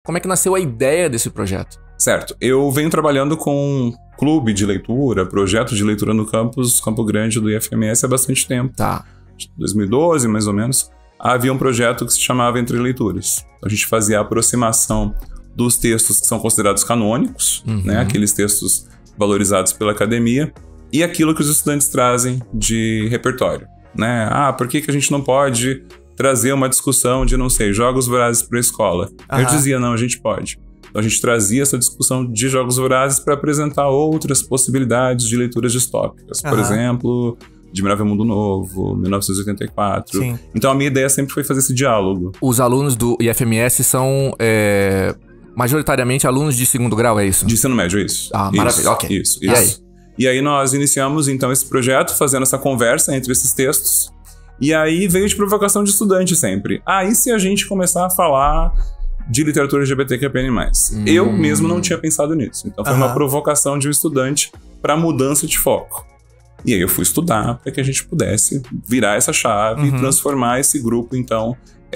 como é que nasceu a ideia desse projeto? Certo. Eu venho trabalhando com clube de leitura, projeto de leitura no campus Campo Grande do IFMS há bastante tempo. Tá. 2012, mais ou menos. Havia um projeto que se chamava Entre Leituras. A gente fazia a aproximação dos textos que são considerados canônicos, né? Aqueles textos valorizados pela academia, e aquilo que os estudantes trazem de repertório, né? Por que a gente não pode trazer uma discussão de, não sei, jogos vorazes para a escola? Eu dizia, não, a gente pode. Então a gente trazia essa discussão de jogos vorazes para apresentar outras possibilidades de leituras distópicas. Por exemplo, Admirável Mundo Novo, 1984. Sim. Então a minha ideia sempre foi fazer esse diálogo. Os alunos do IFMS são majoritariamente alunos de segundo grau, é isso? De ensino médio, é isso. Maravilha, ok. Isso. E aí nós iniciamos então esse projeto, fazendo essa conversa entre esses textos. E aí veio de provocação de estudante sempre. E se a gente começar a falar de literatura LGBTQIA+. Eu mesmo não tinha pensado nisso. Então foi uma provocação de um estudante para mudança de foco. E aí eu fui estudar para que a gente pudesse virar essa chave e transformar esse grupo, então,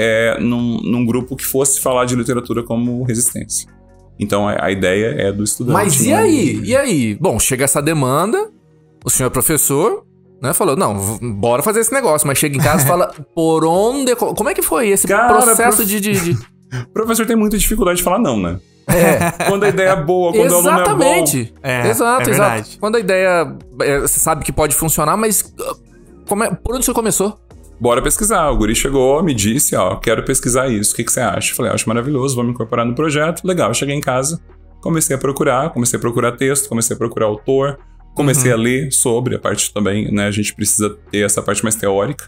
num grupo que fosse falar de literatura como resistência. Então a ideia é do estudante. Mas e aí? E aí? Bom, chega essa demanda, o senhor professor, né, falou, não, bora fazer esse negócio, mas chega em casa e fala, por onde... Como é que foi esse processo de... O professor tem muita dificuldade de falar não, né? Quando a ideia é boa, quando o aluno é bom. Exatamente. Exato. Verdade. Quando a ideia, você sabe que pode funcionar, mas por onde você começou? Bora pesquisar. O guri chegou, me disse, quero pesquisar isso. O que você acha? Eu falei, acho maravilhoso, vou me incorporar no projeto. Legal, eu cheguei em casa, comecei a procurar texto, comecei a procurar autor, comecei a ler sobre a parte também, né? A gente precisa ter essa parte mais teórica.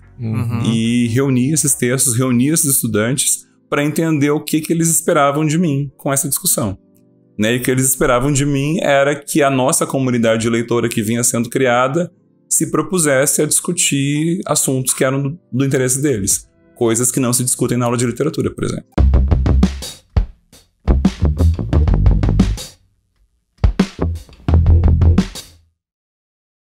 E reuni esses textos, reuni esses estudantes para entender o que eles esperavam de mim com essa discussão. Né? E o que eles esperavam de mim era que a nossa comunidade de leitora que vinha sendo criada se propusesse a discutir assuntos que eram do interesse deles. Coisas que não se discutem na aula de literatura, por exemplo.